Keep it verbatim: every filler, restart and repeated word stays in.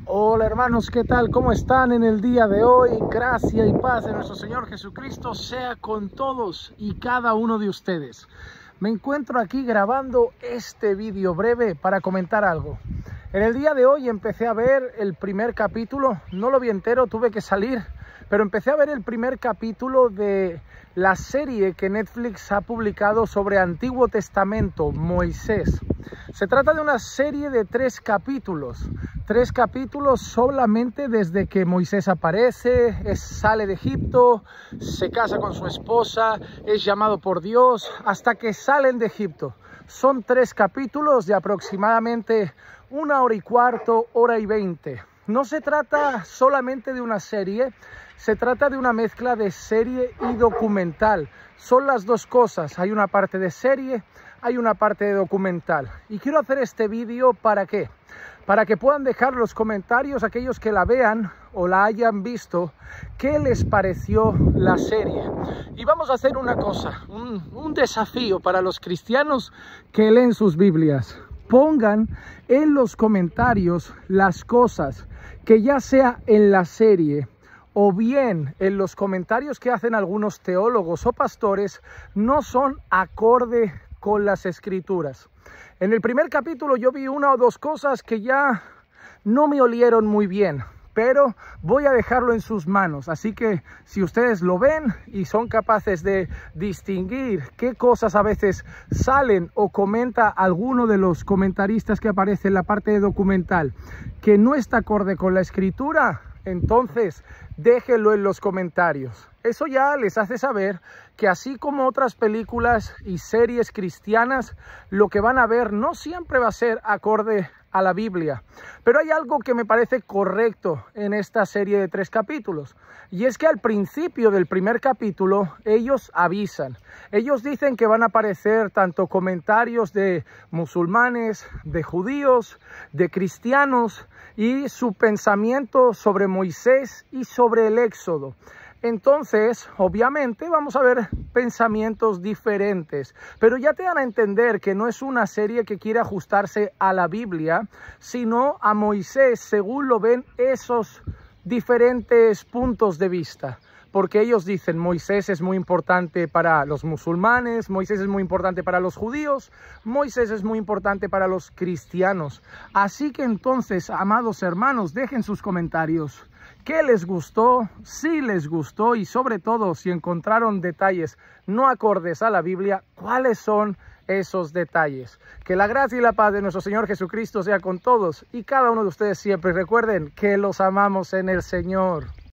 Hola hermanos, ¿qué tal? ¿Cómo están en el día de hoy? Gracia y paz de nuestro Señor Jesucristo sea con todos y cada uno de ustedes. Me encuentro aquí grabando este vídeo breve para comentar algo. En el día de hoy empecé a ver el primer capítulo, no lo vi entero, tuve que salir, pero empecé a ver el primer capítulo de la serie que Netflix ha publicado sobre Antiguo Testamento, Moisés. Se trata de una serie de tres capítulos, tres capítulos solamente desde que Moisés aparece, es, sale de Egipto, se casa con su esposa, es llamado por Dios, hasta que salen de Egipto. Son tres capítulos de aproximadamente una hora y cuarto, hora y veinte. No se trata solamente de una serie, se trata de una mezcla de serie y documental. Son las dos cosas, hay una parte de serie, hay una parte de documental. Y quiero hacer este vídeo ¿para qué? Para que puedan dejar los comentarios aquellos que la vean o la hayan visto, qué les pareció la serie. Y vamos a hacer una cosa, un, un desafío para los cristianos que leen sus Biblias. Pongan en los comentarios las cosas que ya sea en la serie o bien en los comentarios que hacen algunos teólogos o pastores no son acorde con las escrituras. En el primer capítulo yo vi una o dos cosas que ya no me olieron muy bien, pero voy a dejarlo en sus manos. Así que si ustedes lo ven y son capaces de distinguir qué cosas a veces salen o comenta alguno de los comentaristas que aparece en la parte de documental que no está acorde con la escritura, entonces déjenlo en los comentarios. Eso ya les hace saber que así como otras películas y series cristianas, lo que van a ver no siempre va a ser acorde a la Biblia. Pero hay algo que me parece correcto en esta serie de tres capítulos. Y es que al principio del primer capítulo ellos avisan. Ellos dicen que van a aparecer tanto comentarios de musulmanes, de judíos, de cristianos y su pensamiento sobre Moisés y sobre el Éxodo. Entonces, obviamente, vamos a ver pensamientos diferentes, pero ya te dan a entender que no es una serie que quiere ajustarse a la Biblia, sino a Moisés, según lo ven esos diferentes puntos de vista. Porque ellos dicen, Moisés es muy importante para los musulmanes, Moisés es muy importante para los judíos, Moisés es muy importante para los cristianos. Así que entonces, amados hermanos, dejen sus comentarios. ¿Qué les gustó? Si les gustó y sobre todo si encontraron detalles no acordes a la Biblia, ¿cuáles son esos detalles? Que la gracia y la paz de nuestro Señor Jesucristo sea con todos y cada uno de ustedes siempre. Recuerden que los amamos en el Señor.